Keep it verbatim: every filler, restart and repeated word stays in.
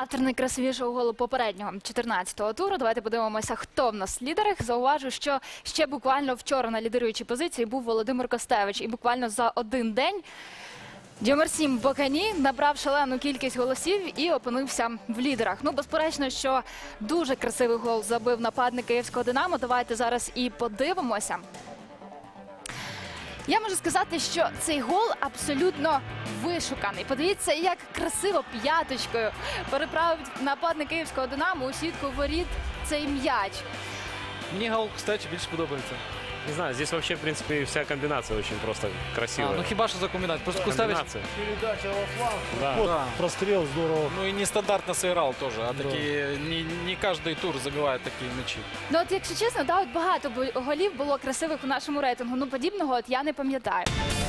Автор найкрасивішого голу попереднього чотирнадцятого туру. Давайте подивимося, хто в нас в лідерах. Зауважу, що ще буквально вчора на лідируючій позиції був Володимир Костевич. І буквально за один день Дьомарсім Бокані набрав шалену кількість голосів і опинився в лідерах. Ну, безперечно, що дуже красивий гол забив нападник київського «Динамо». Давайте зараз і подивимося. Я можу сказати, що цей гол абсолютно вишуканий. Подивіться, як красиво п'яточкою переправив нападник київського «Динамо» у сітку воріт цей м'яч. Мені гол, кстати, більше подобається. Не знаю, здесь вообще, в принципе, вся комбинация очень просто красивая. А, ну хіба що за комбінацію. Просто Кустевич... Передача во фланг. Да. Вот, Да. прострел здорово. Ну и нестандартно сыграл тоже, а Да. такие, не, не каждый тур забивает такие мячи. Ну от, якщо чесно, да, от багато бу- голів було красивих у нашому рейтингу. Ну, подібного от я не пам'ятаю.